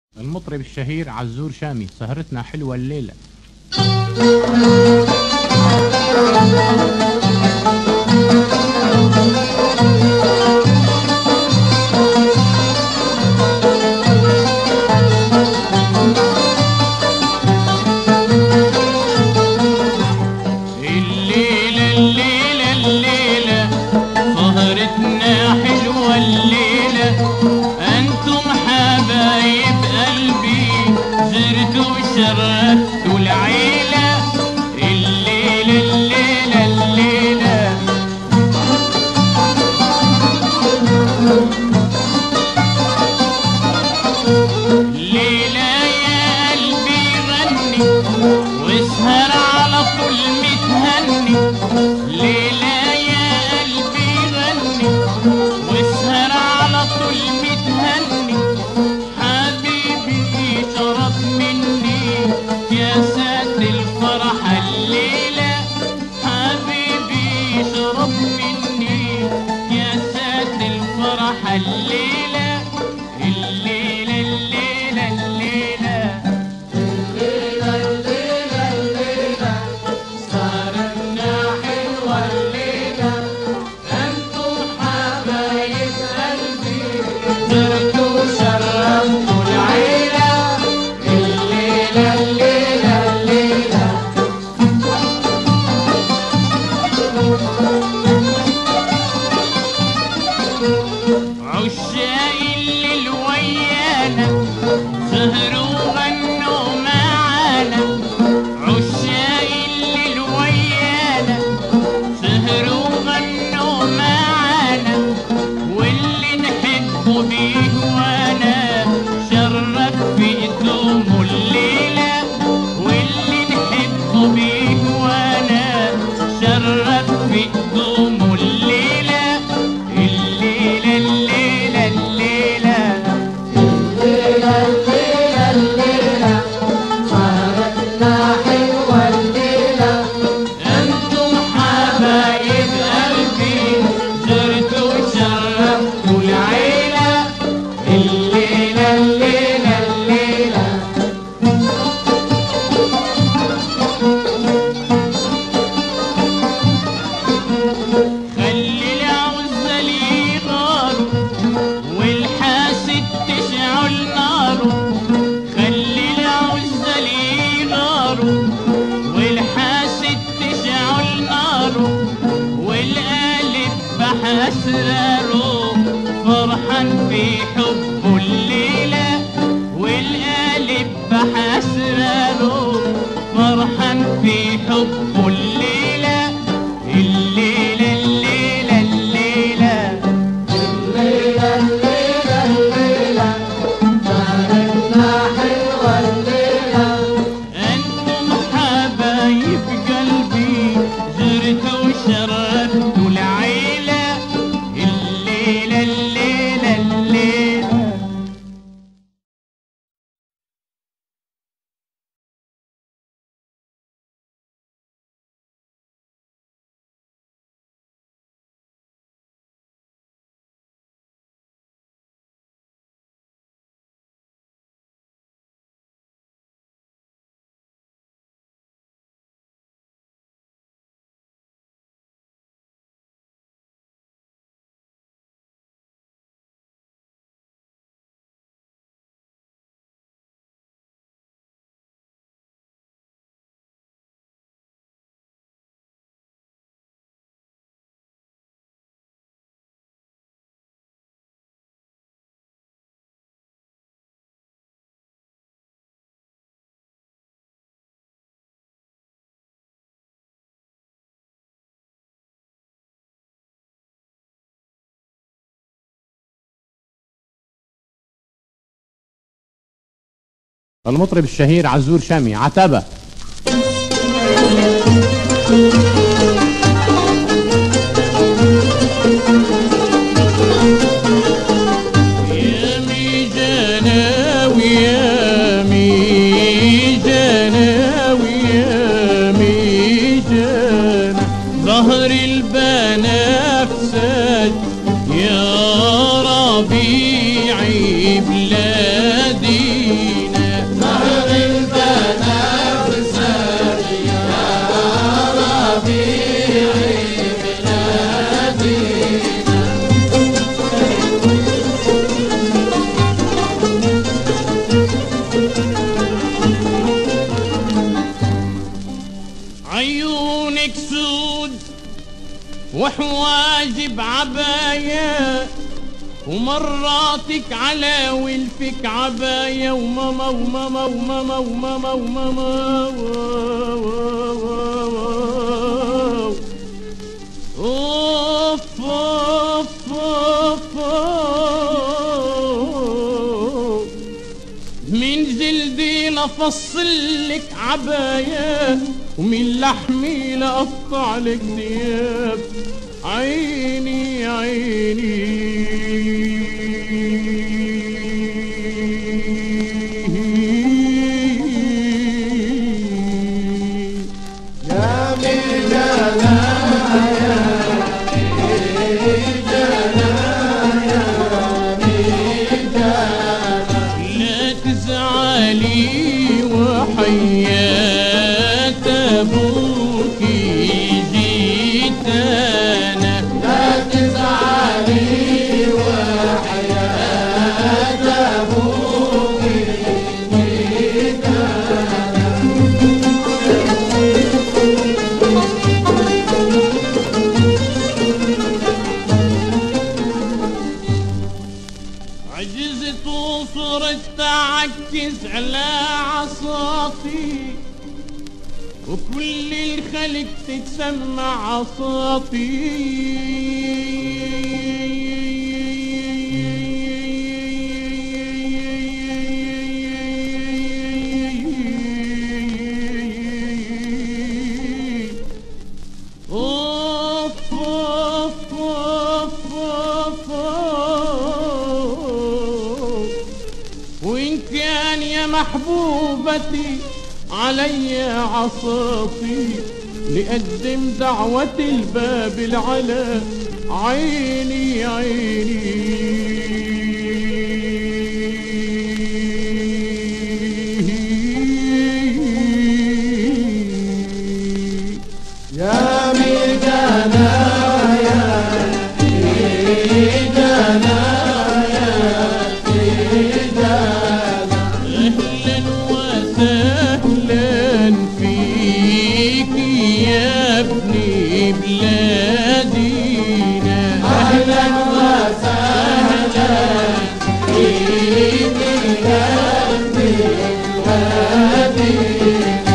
المطرب الشهير عزور شامي، سهرتنا حلوة الليلة. الليلة الليلة الليلة سهرتنا حلوة الليلة، انتم حبايب قلبي زرتوا وشرفتوا العيلة. الليلة الليلة الليلة الليلة يا قلبي غني واسهر على طول متهني. ليلة يا قلبي غني واسهر على طول متهني. حبيبي شرب مني يا سات الفرحة الليلة. حبيبي شرب مني يا سات الفرحة الليلة. الليلة الليلة الليلة الليلة الليلة الليلة سهرتنا حلوة الليلة، انتم حبايب قلبي زرتوا وشرفتوا العيلة. الليلة الليلة الليلة عشاق الليل ويانا سهروا وغنوا معانا. عشاق الليل ويانا سهروا وغنوا معانا. واللي نحبه بيهوانا شرف في ايدهم الليلة. واللي نحبه بيهوانا شرف في ايدهم الليلة. الليلة الليلة الليلة الليلة الليلة الليلة سهرتنا حلوة الليلة، انتم حبايب قلبي زرتوا وشرفتوا العيلة. الليلة الليلة الليلة خلي العزل يغاروا والحاسد تشعل ناره. خلي العزل يغاروا والحاسد تشعل ناره. والقلب بحسراره فرحان في حبه الليلة. والقلب بحسراره فرحان في حبه الليلة. الليلة الليلة الليلة الليلة الليلة الليلة سهرتنا حلوة الليلة، انتم حبايب قلبي زرتوا وشرفتوا العيلة. الليلة الليلة الليلة المطرب الشهير عزور شامي، عتبة. يامي جناوي يامي جناوي يامي جنا ظهر البنفسج يا ربيعي بلادي. وحواجب عباية ومراتك على ولفك عباية وماما وماما وماما وماما وماما اوف اوف اوف من جلدي لفصلك عباية ومن لحمي لقطع لك ثياب عيني عيني يا ميدانا لا تزعلي وحياة أبوك جيت أنا لا تزعلي وحياة أبوك جيت عجزت وصرت تعكس على عصاتي وكل الخلق تتسمع عصاتي اوف اوف اوف اوف اوف وإن كان يا محبوبتي علي عصاصي لأقدم دعوة الباب العلا عيني عيني يا ميدانا يا ميدانا يا ميدانا أهلا وسهلا فيك يا ابني بلادينا أهلا وسهلا فيك يا ابني الوادي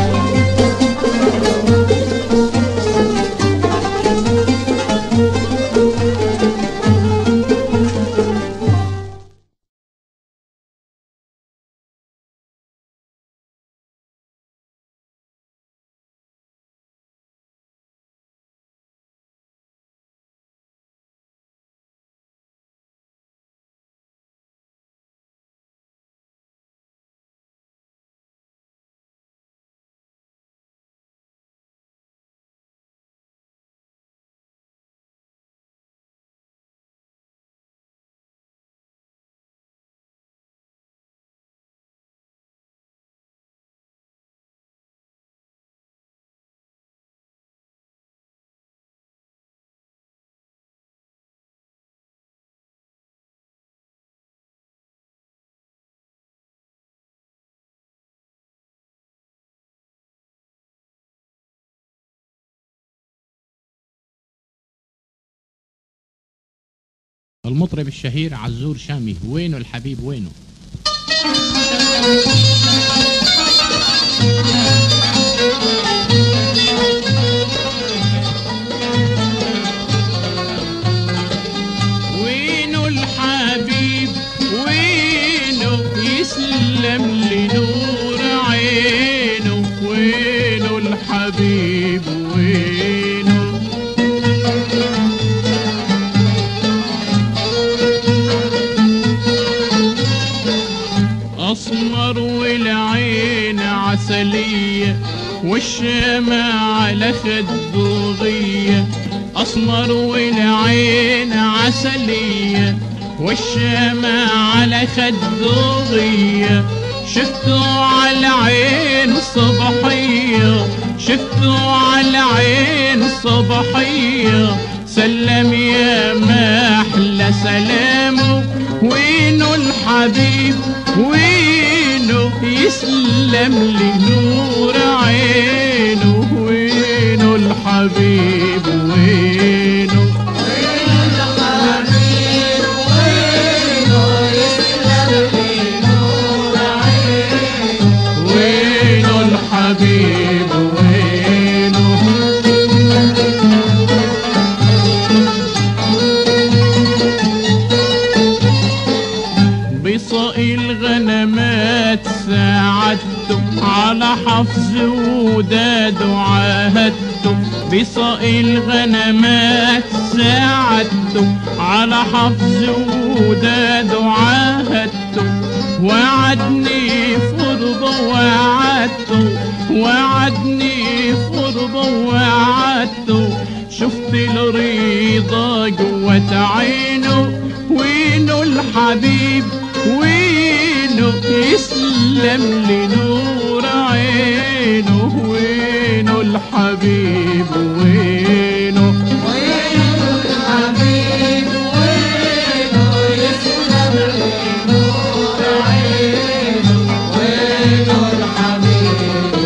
المطرب الشهير عزور شامي، وينه الحبيب وينه؟ وينه الحبيب وينه يسلم لنور عينه وينه الحبيب وينه أسمر والعين عسلية والشمع على خده غية أسمر والعين عسلية والشمع على خده غية شفته على عين الصبحية شفته على عين الصبحية سلم يا ما أحلى سلامه وينه الحبيب وينه يسلم لنور عينه وينه الحبيب وينه الحبيب وينه. بصائي الغنمات ساعدته على حفظ وداده عاهدته. بصائي الغنمات ساعدته على حفظ وداده عاهدته. وعدني فرضه وعدني فرضه وعدته. شفت الرضا جوة عينه وينه الحبيب وينه يسلم لنور عينه وينه الحبيب وينه. وينه الحبيب وينه يسلم لنور عينه وينه الحبيب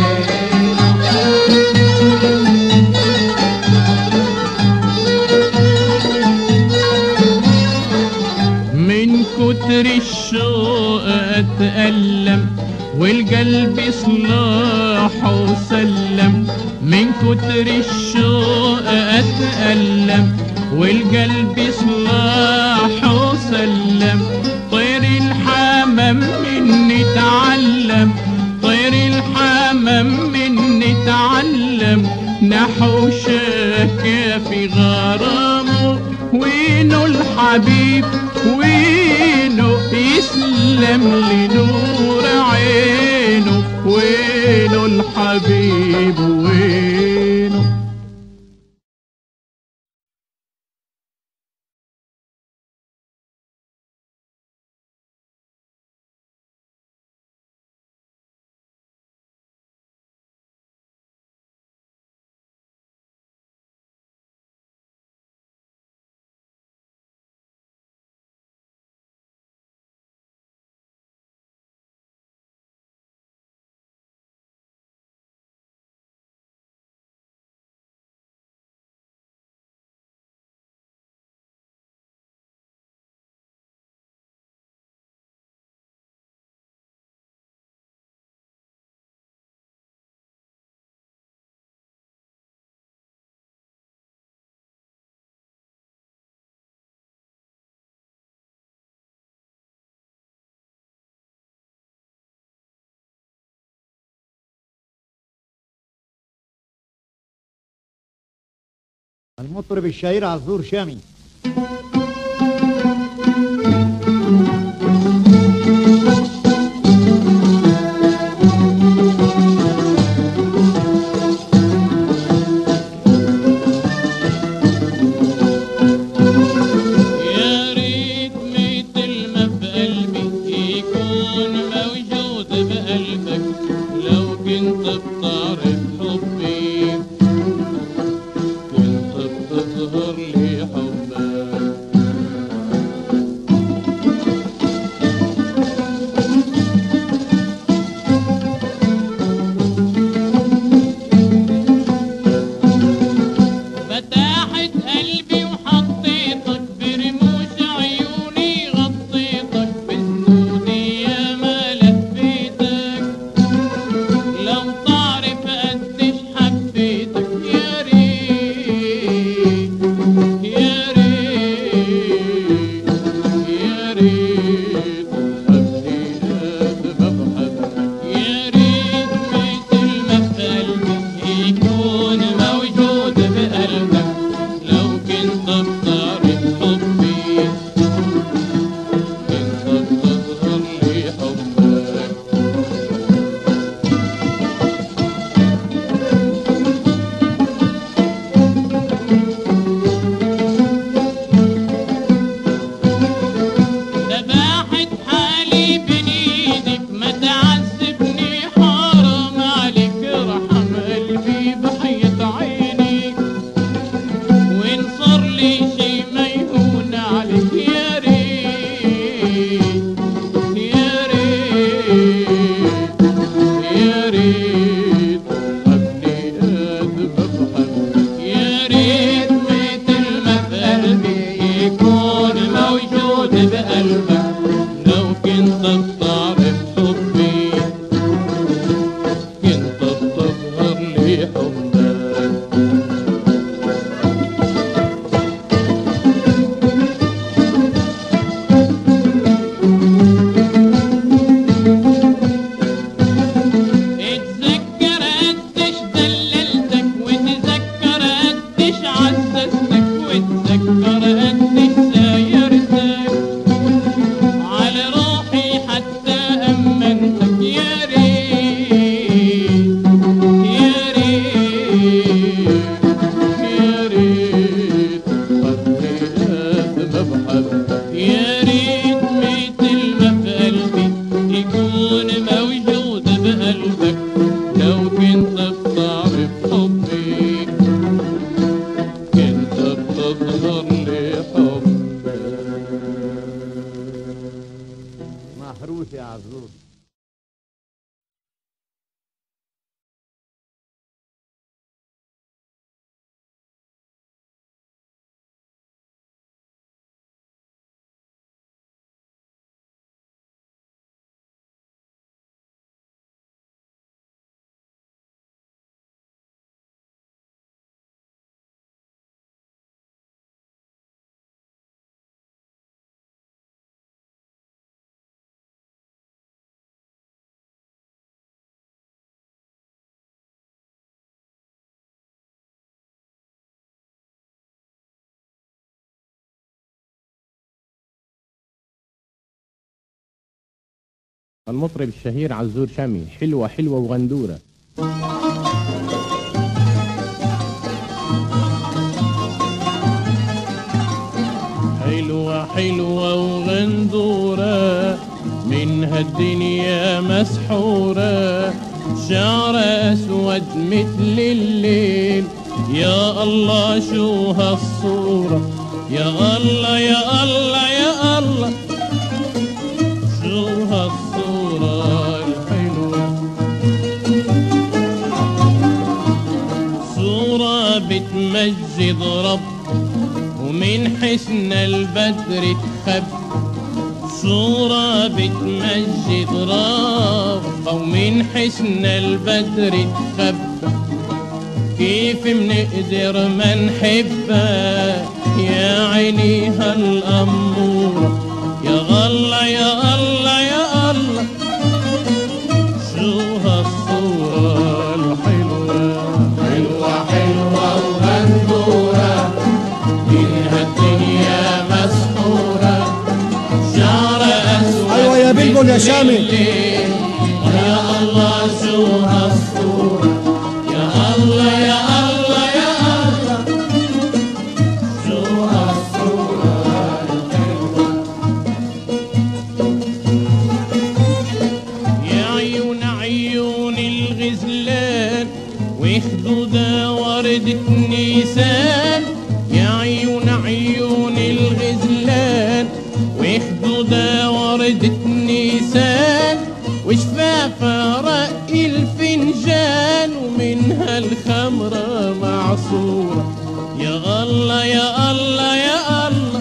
من كتر الشوق اتألم والقلب صلاحه سلم. من كتر الشوق اتألم والقلب صلاحه سلم. طير الحمام مني تعلم طير الحمام مني تعلم. نحو شاكا في غرامه وينه الحبيب وينه يسلم لنور عينه وينه الحبيب وينه. المطرب الشهير عزور شامي. لو كنت بتعرف حبي كنت المطرب الشهير عزور شامي، حلوة حلوة وغندورة. حلوة حلوة وغندورة، منها الدنيا مسحورة، شعر أسود مثل الليل، يا الله شو هالصورة، يا الله يا الله يا الله شو هالصورة الحلوة. صورة بتمجد رب ومن حسن البدر تخب، صورة بتمجد رب ومن حسن البدر تخب، كيف منقدر ما نحبها يا عيني هالأمورة، يا الله يا الله يا الله شو هالصورة الحلوة. حلوة حلوة وغندورة، منها الدنيا مسحورة، شعر أسود أيوة يا بلبل يا شامي. يا الله شو هالصورة، يا الله يا الله يا الله شو هالصورة الحلوة. يا عيون عيون الغزلان وخدودة وردة نيسان، يا عيون عيون الغزلان وخدودة وردة نيسان، وشفافة رق الفنجان ومنها الخمرة معصورة، يا الله يا الله يا الله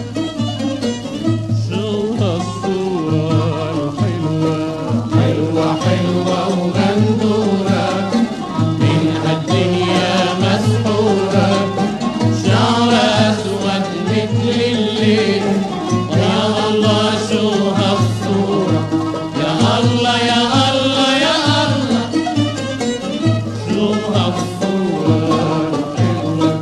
شو هالصورة الحلوة. حلوة حلوة وغندورة، منها الدنيا مسحورة، شعر أسود مثل الليل، يا الله شو هالصورة، يا الله يا الله يا الله شو هالصورة الحلوة.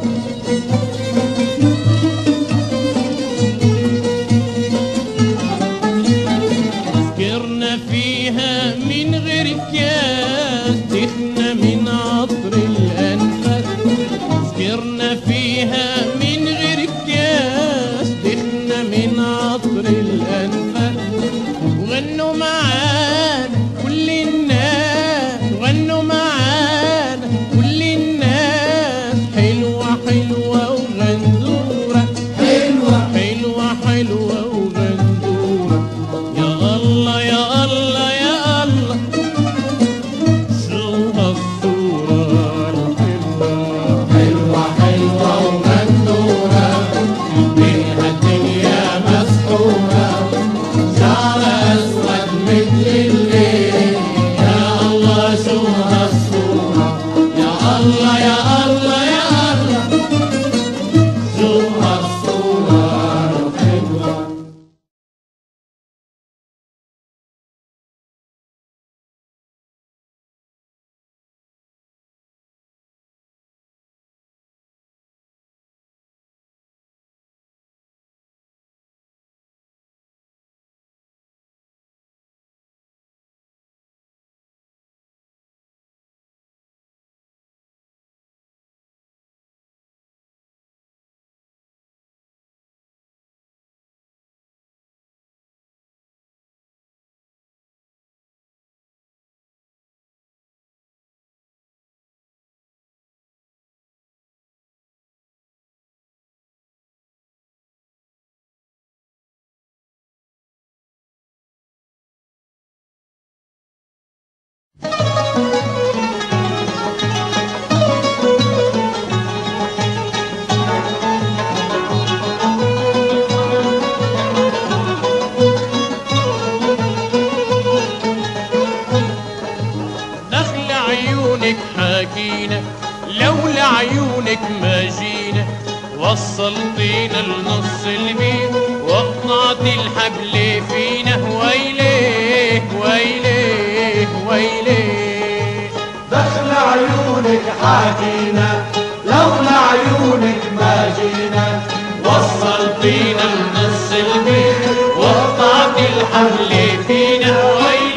سكرنا فيها من غير كاس، دخنا من عطر الأنفاس، سكرنا فيها من غير كاس، دخنا من عطر الأنفاس، وغنوا معانا كل الناس، وغنوا معانا كل الناس، حلوة حلوة وغندورة، حلوة حلوة حلوة وغندورة، يا الله يا الله يا الله شو هالصورة الحلوة. حلوة حلوة وغندورة، منها الدنيا مسحورة، شعر أسود مثل الليل، يا الله شو هالصورة، يا الله يا الله يا الله شو هالصورة الحلوة. دخل عيونك حاكينا، لولا عيونك ما جينا، وصلتينا لنص البيت وقطعت الحبل فينا، ويليه ويليه ويليه. دخل عيونك حاكينا، لولا عيونك ما جينا، وصلتينا لنص البيت وقطعت الحبل فينا، ويليه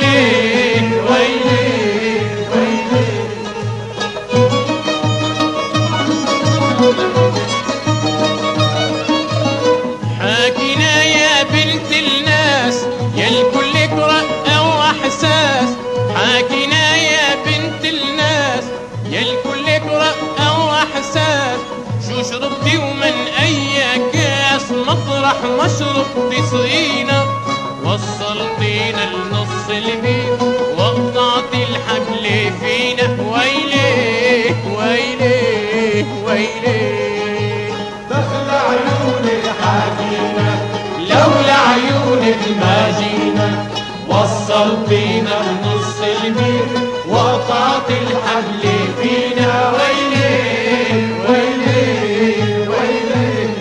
واشرب دوما اي كاس مطرح مشرب تسقينا. وصلتينا لنص البيت وقطعت الحبل فينا. ويليه ويليه ويليه دخل عيونك حكينا لولا عيونك ما جينا. وصلتينا لنص البيت وقطعت الحبل فينا. ويليه ويليه ويليه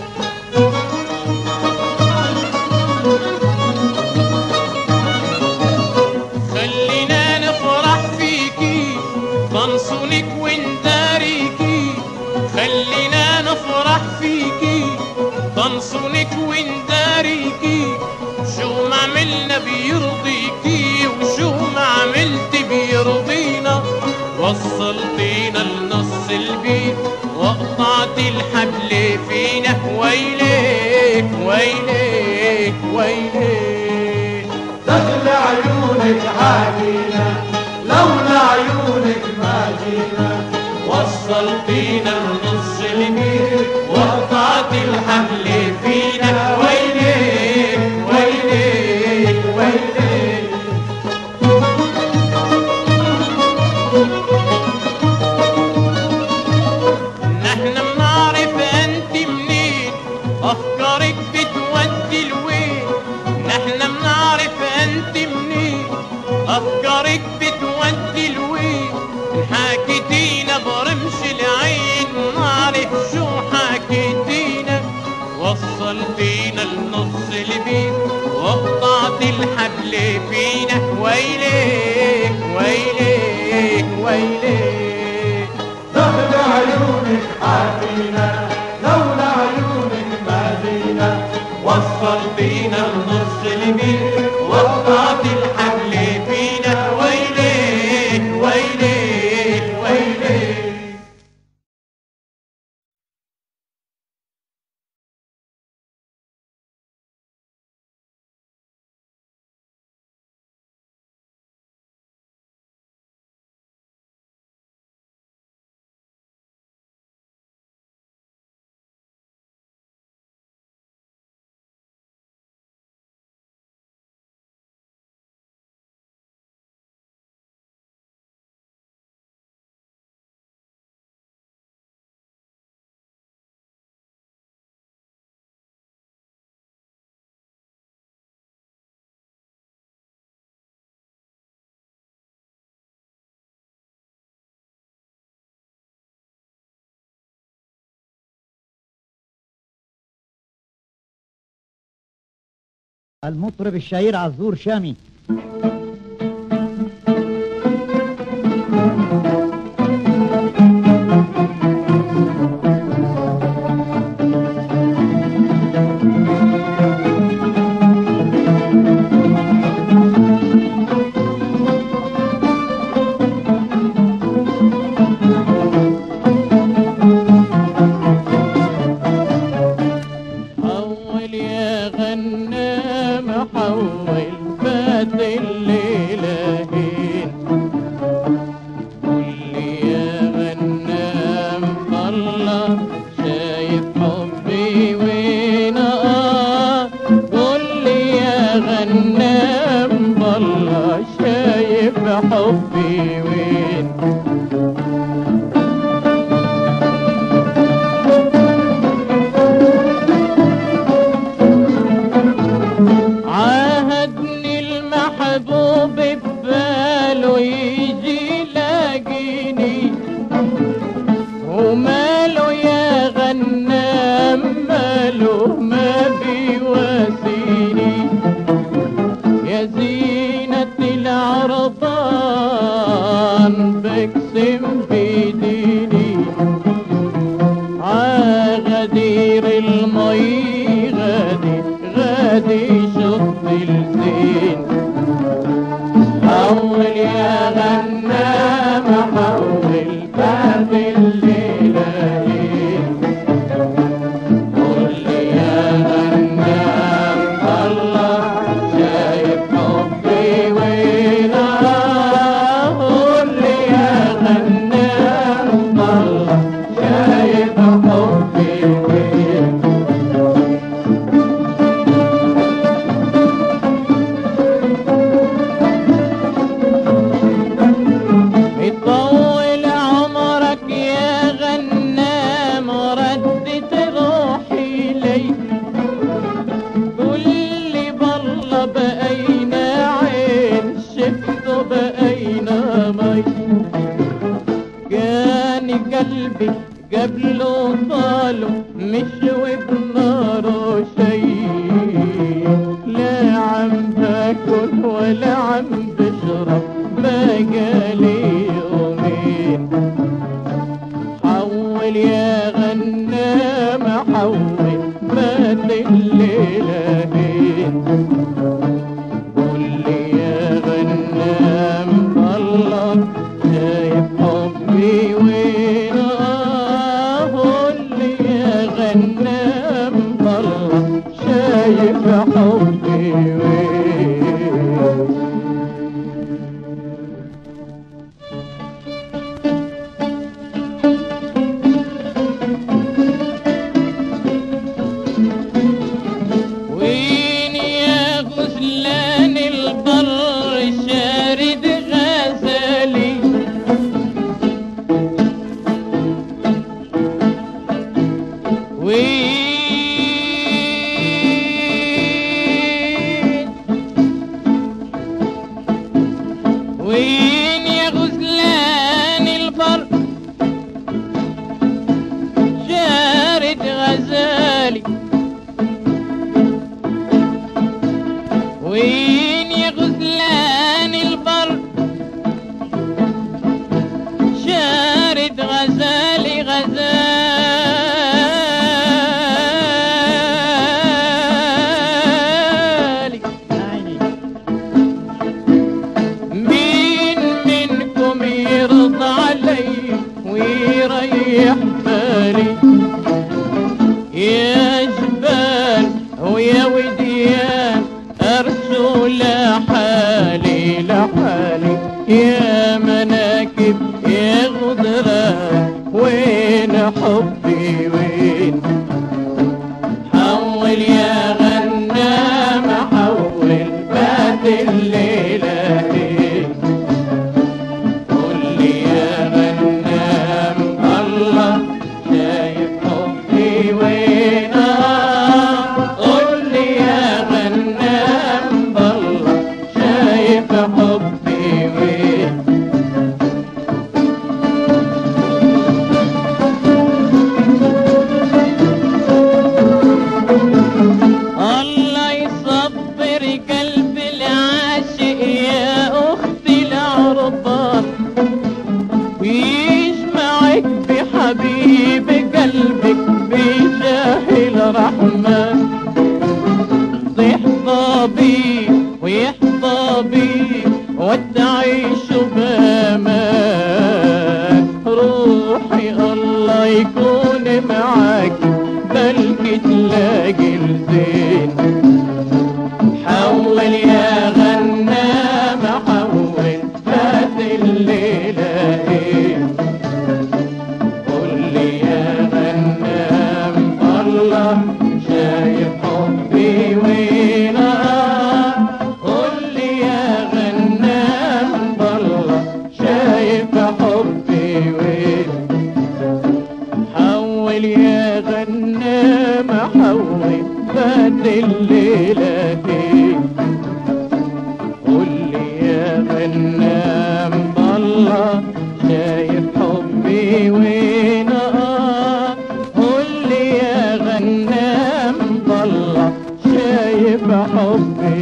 خلينا نفرح فيكي بنصونك ونداريكي. خلينا نفرح فيكي بنصونك ونداريكي. شو ما عملنا بيرضيكي وشو ما عملت بيرضينا. وصلتينا لنص البيت وقطعت الحبل فينا. ويليك ويليك ويليك دخل عيونك حكينا لولا عيونك ما جينا. وصلتينا لنص البيت وقطعت الحبل فينا. ويليك ويليك ويليك نحن بنعرف انت منين افكارك بتودي لوين. نحن بنعرف انت منين افكارك بتودي لوين. حكيتينا برمش العين نعرف شو حكيتينا. وصلتينا لنص البيت وقطعت الحبل فينا. ويليك ويليك ويليك دخل عيونك حكينا لولا عيونك ما جينا. وصلتينا لنص البيت وقطعت الحبل فينا. ويليك ويليك ويليك المطرب الشهير عزور شامي. حول يا غنام حول فات الليلة هين. قول لي يا غنام طلع شايف حبي وين. قول لي يا غنام طلع شايف حبي وين. عاهدني المحبوب بباله يجي لاقيني. وماله يا غنام ماله ما بيواسيني. يا زينة العرضان بقسم بديني. غدير المي غادي غادي شط الزين. حول يا غنام حول باب الليلة هين. قول لي يا غنام طلع شايف حبي وين. قول لي يا غنام طلع شايف حبي بشرب بقالي يومين. حول يا غنام حول مات الليلة هين. قول لي يا غنام الله شايف حبي وين؟ قول لي يا غنام الله شايف حبي وين؟ وين يا غزلان البر شارد غزالي؟ وين يا غزلان البر شارد غزالي؟ وين يا غزلان البر شارد غزالي غزالي؟ مين منكم يرضى علي ويريح بالي؟ يا جبال ويا وديان أرسوا لحالي لحالي. يا مناكب يا غدران وين حبي وين؟ حول يا غنام حول فات الليلة هين. قول لي يا غنام الله شايف حبي وين؟ قول لي يا غنام الله شايف حبي وين؟ الله يصبر قلب العاشق يا اختي العربان، ويجمعك بحبيب قلبك بجاه الرحمن. تحظى بي ويحظى بي وتعيشوا بامان. روحي الله يكون معاك بلكي تلاقي الزين. حول يا غنام حول فات الليلة هين. قول لي يا غنام الله شايف حبي وين؟ قول لي يا غنام الله شايف حبي وين؟ حول يا غنام حول فات الليلة هين. قول لي يا غنام الله شايف حبي وين؟ قول لي يا غنام الله شايف حبي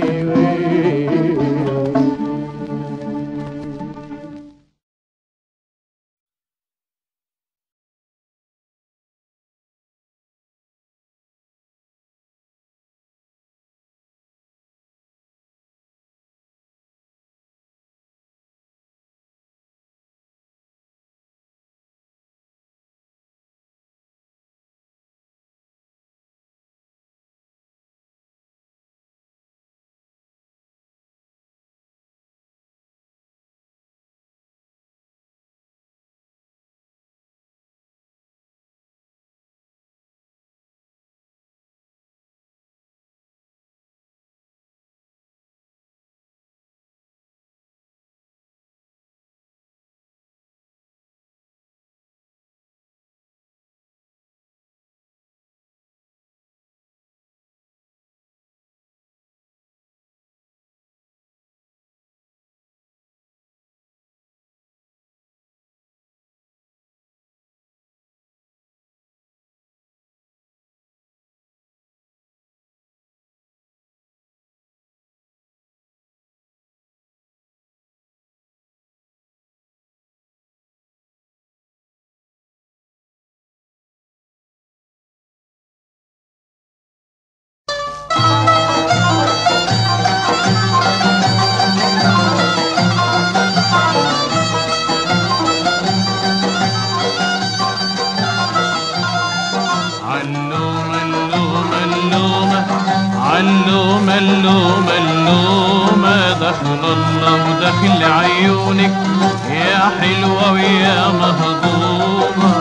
عيونك يا حلوة ويا مهضومة.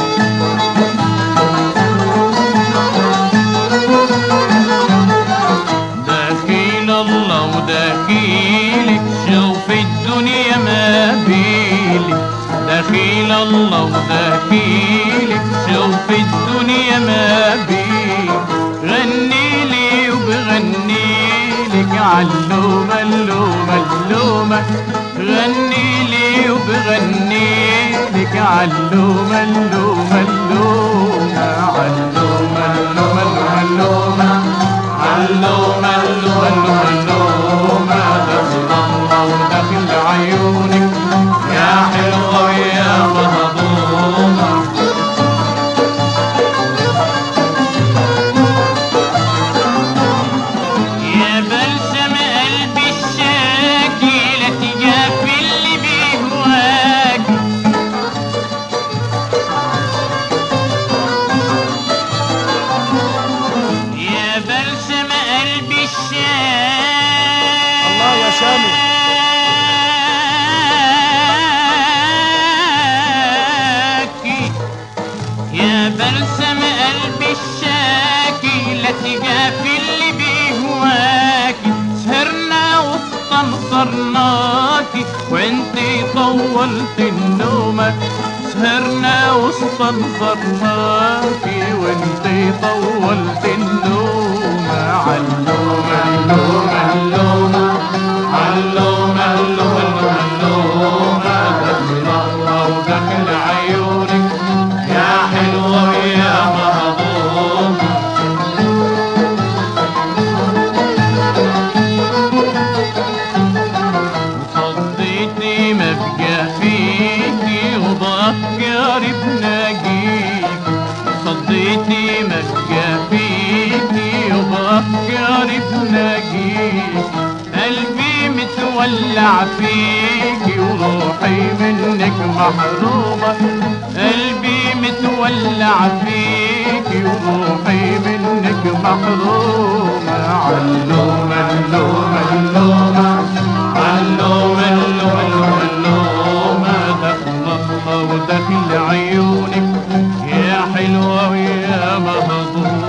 دخيل الله ودخيلك شوف الدنيا ما بيلك. دخيل الله ودخيلك شوف الدنيا ما بيلك. غنيلي وبغنيلك علومة اللومة اللومة. غنيلي وبغنيلك علومة اللومة اللومة. علومة اللومة اللومة علومة اللومة اللومة. دخل الله ودخل عيونك يا حلوة ويا مهضومة. يا بلسم قلبي الشاكي لا تجافي اللي بيهواك. يا بلسم قلبي الشاكي الله يا سامي. يا بلسم قلبي الشاكي لا تجافي اللي بيهواكي. سهرنا واستنصرناكي وانتي طولت النومة. سهرنا واستنصرناكي وانتي طولت النومة. علومة اللومة اللومة علومة اللومة اللومة. دخل الله ودخل عيونك يا حلوة ويا مهضومة. وصديتي ما بقى فيكي وبأفكار بناجيك. صديتي ما بقى فيكي وبأفكار بناجيك. قلبي متولع فيكي وروحي منك محرومة. قلبي متولع فيكي وروحي منك محرومة. علومة اللومة اللومة علومة اللومة اللومة. دخل الله ودخل عيونك يا حلوة ويا مهضومة.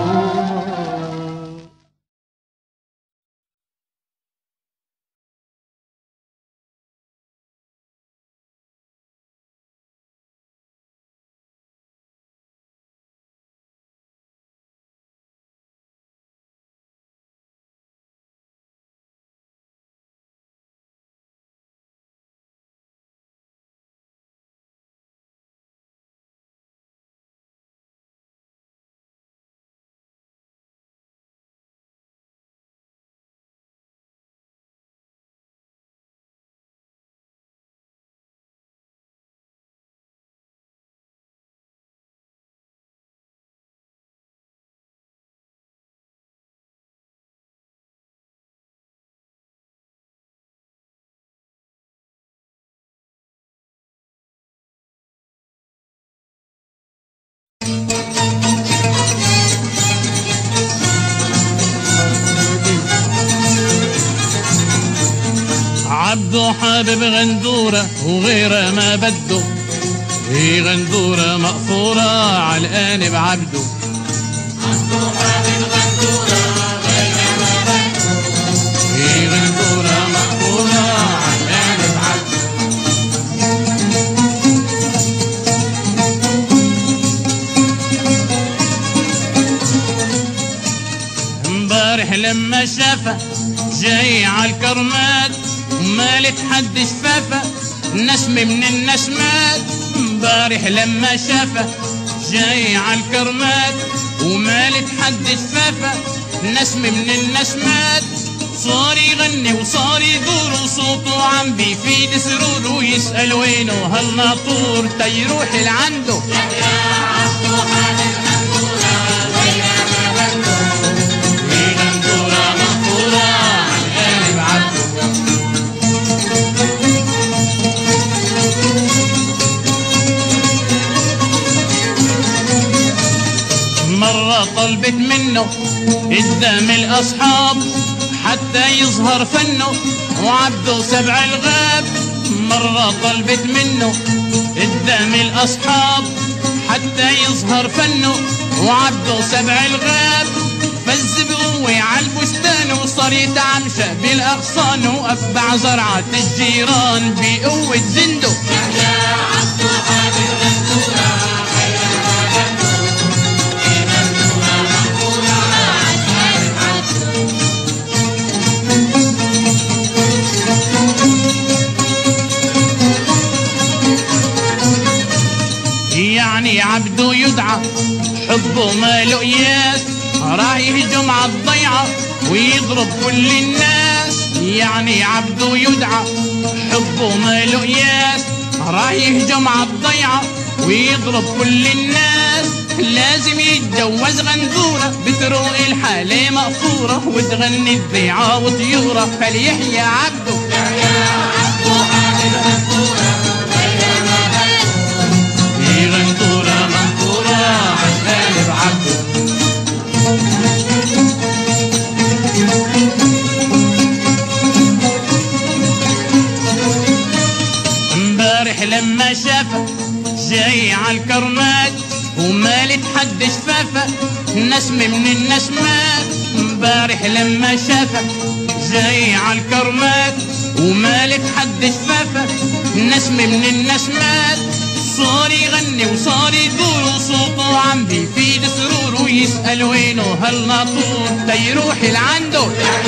عبده حابب غندورة وغيره ما بده. هي غندورة مقصورة علقان بعبده. عبده حابب غندورة وغيره ما بده. هي غندورة مقصورة علقان بعبده. امبارح لما شافه جاي عالكرمات ومالت حد شفافه نسم من النسمات. امبارح لما شافه جاي عالكرمات ومالت حد شفافه نسم من النسمات. صار يغني وصار يدور وصوته عم بيفيد سروره. ويسأل وينه هالناطور تيروح لعنده. يا عبده حابب غندورة وغيره ما بده. هي غندورة مقصورة علقان بعبده. مرة طلبت منه قدام الأصحاب حتى يظهر فنه وعبده سبع الغاب. مرة طلبت منه قدام الأصحاب حتى يظهر فنه، وعبده سبع الغاب فز بقوة عالبستان، وصار يتعمشى بالأغصان وأتبع زرعة الجيران بقوة زنده. يعني عبده يدعى حبه ماله قياس، راح يهجم على الضيعة ويضرب كل الناس. يعني عبده يدعى حبه ماله قياس، راح يهجم على الضيعة ويضرب كل الناس. لازم يتجوز غندورة بتروق الحالة مقصورة، وتغني الضيعة وطيورة فليحيى عبده. غندورة منصورة عالغالب عبده. امبارح لما شافه جاي عالكرمات ومالت حد شفافه نسم من النسمات. امبارح لما شافه جاي عالكرمات ومالت حد شفافه نسم من النسمات. صار يغني وصار يدور وصوته عم بيفيد سرور، ويسأل وينه هالناطور تيروح لعنده.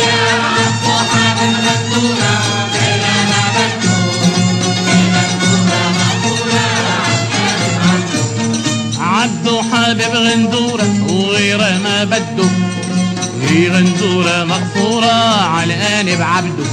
عبده حابب غندورة وغيره ما بده، هي غندورة مغفورة عالقانب عبده.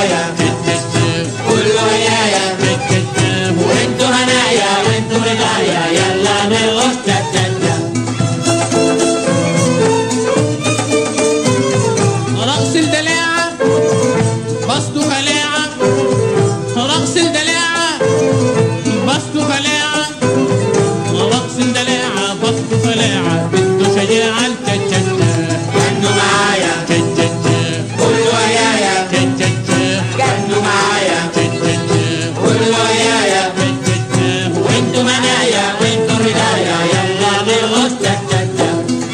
وانتو هنايا وانتو رضايا هنايا يلا نرقص تتتا. رقص الدلاعة بسط خلاعة، رقص الدلاعة بسط خلاعة، رقص الدلاعة بسط خلاعة، بده شجاعة التتتا. غنوا معايا تتتا قولوا ويايا، تتتا غنوا معايا تتتا قولوا ويايا، تتتا. وانتوا منايا وانتوا هدايا يلا نرقص تتتا.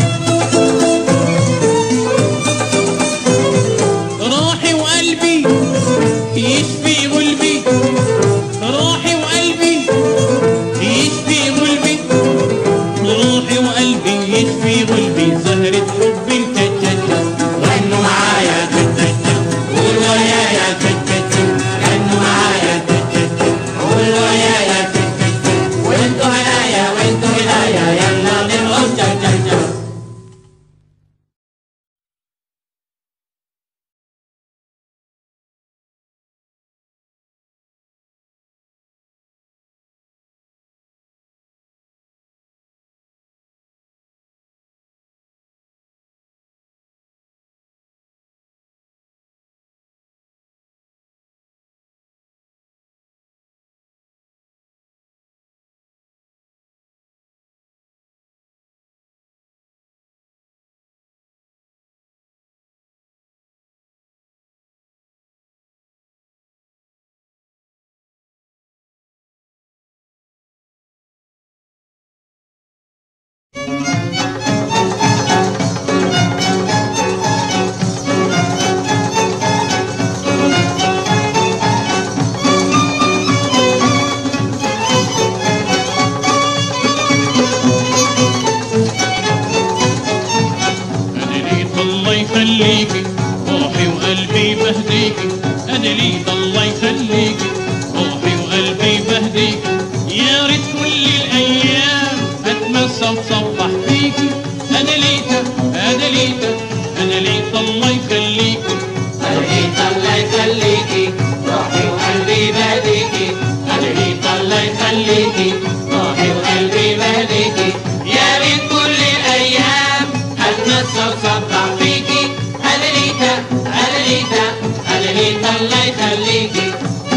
روحي وقلبي يشفي قلبي، روحي وقلبي يشفي قلبي، روحي وقلبي يشفي قلبي، زهرة حبي التتتا. غنوا معايا تتتا قولوا ويايا تتتا، غنوا معايا تتتا قولوا ويايا تتتا، وانتوا هنايا وانتوا هدايا يلا نرقص تتتا. أدليت الله يخليكي روحي وقلبي بهديكي، أدليت الله يخليكي روحي وقلبي بهديكي، يا ريت كل الأيام أتمسى وصبح فيكي، أدليتا أدليتا أدليت الله يخليكي. أدعيت الله يخليكي روحي وقلبي بهديكي، أدعيت الله يخليكي روحي وقلبي بهديكي، يا ريت كل الأيام أتمسى وصبح فيكي، أدعيت أدعيت أدعيت الله يخليكي.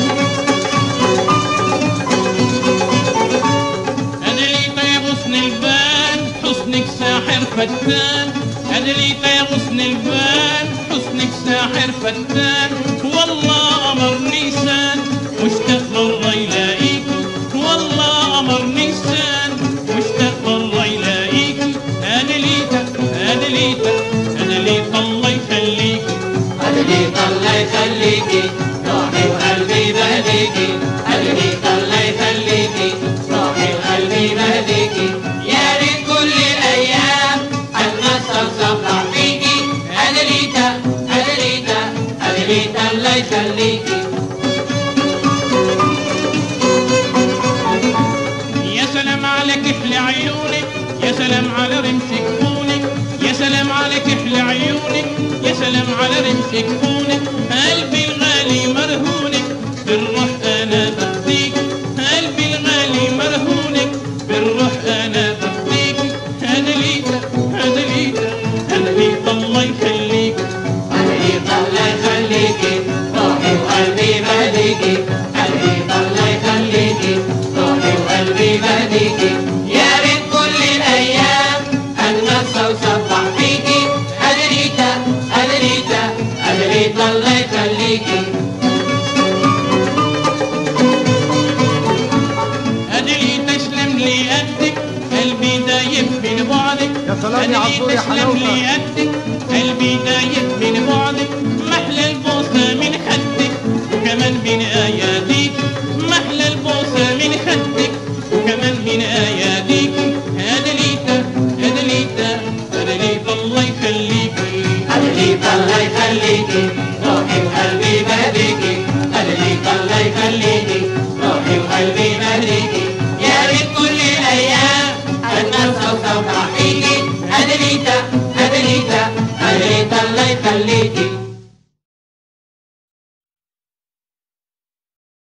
أدليتا يا غصن البال حسنك ساحر فتان، أدليتا يا غصن البال حسنك ساحر فتان، والله أمرني سان مشتاق مرة يلاقيكي، والله أمرني سان مشتاق مرة يلاقيكي، أدليتا أدليتا أدليتا الله يخليكي. أدعيت الله يخليكي روحي وقلبي بهديكي، أدعيت الله يخليكي روحي وقلبي بهديكي، يا ريت كل الأيام أتمسى وصبح فيكي، أدعيت أدعيت أدعيت الله يخليكي. يا سلام على كحل عيونك، يا سلام على رمسك كونك، يا سلام على كحل عيونك، يا سلام على رمسك كونك، قلبي الغالي مرهونك بالروح انا بفديك، قلبي الغالي مرهونك بالروح انا بفديك، أدليتا أدليتا أدليتا الله يخليك. أدعيت الله يخليكي روحي وقلبي بهديكي، أدعيت الله يخليكي روحي وقلبي بهديكي، يا ريت كل الأيام أتمسى وصبح فيكي، أدعيت أدعيت أدعيت الله يخليكي. أدليتا اسلم لي قدك قلبي دايب من بعدك، يا سلام يا عصفور يا اسلم لي حلاوتك. قدك قلبي دايب من بعدك، محلى البوسة من خدك وكمان من أياديك، محلى البوسة من خدك وكمان من أياديك، أدليتا أدليتا أدليتا الله يخليكي. أدعيت الله يخليكي روحي وقلبي بهديكي، أدعيت الله يخليكي روحي وقلبي بهديكي، يا ريت كل الأيام أتمسى وصبح فيكي، أدعيت أدعيت أدعيت الله يخليكي.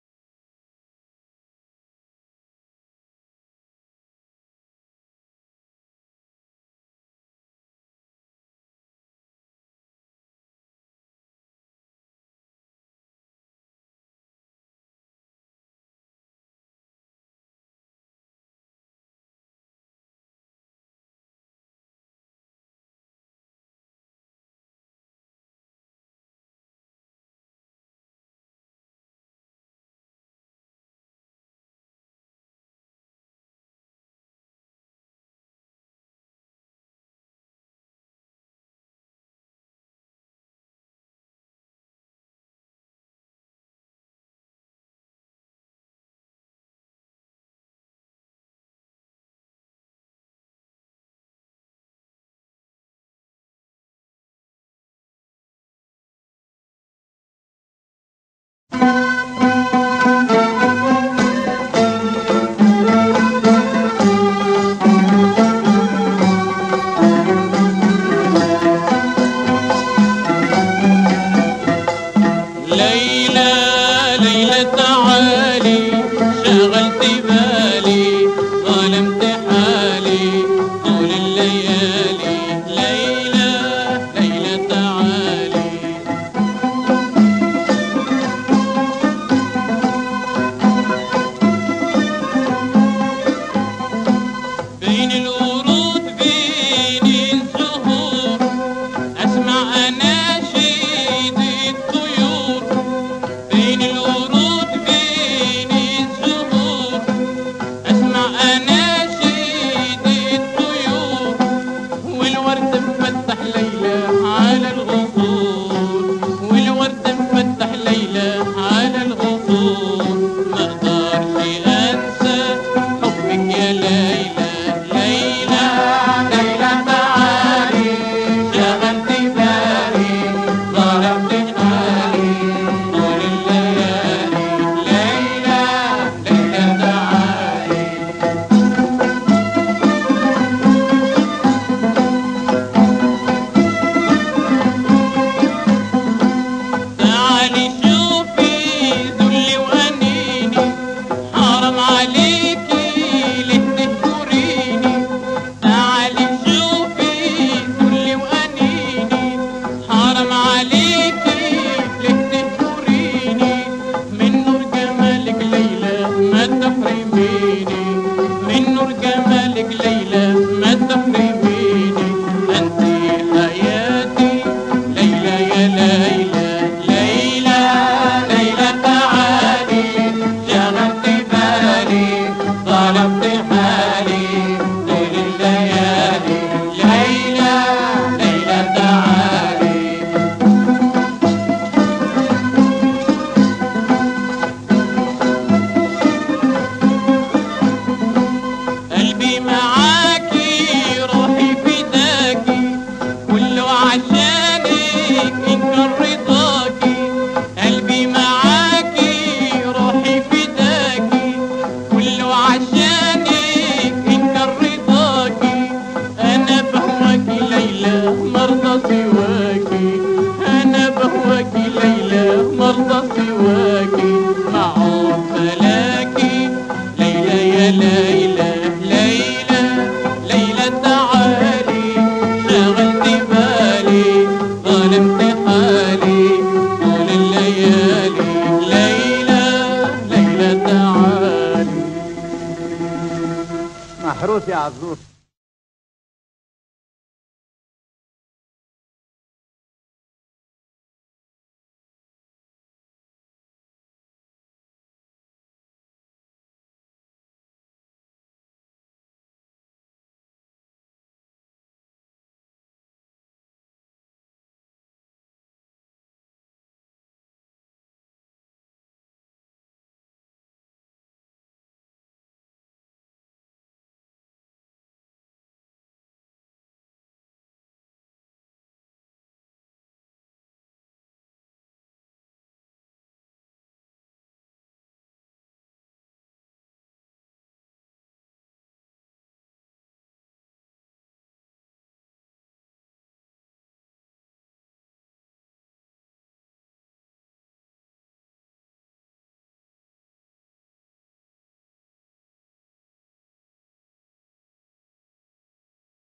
قلبي معاكي روحي فداكي كله عشانك إن كان رضاكي قلبي معاكي روحي فداكي كله عشانك إن كان رضاكي أنا بهواكي ليلى مرضى سواكي أنا بهواكي ليلى مرضى سواكي معهم فلاكي ليلى يا ليلى ليلى ليلى تعالي شغلت بالي ظلمت حالي طول الليالي ليلى ليلى تعالي محروس يا عزور.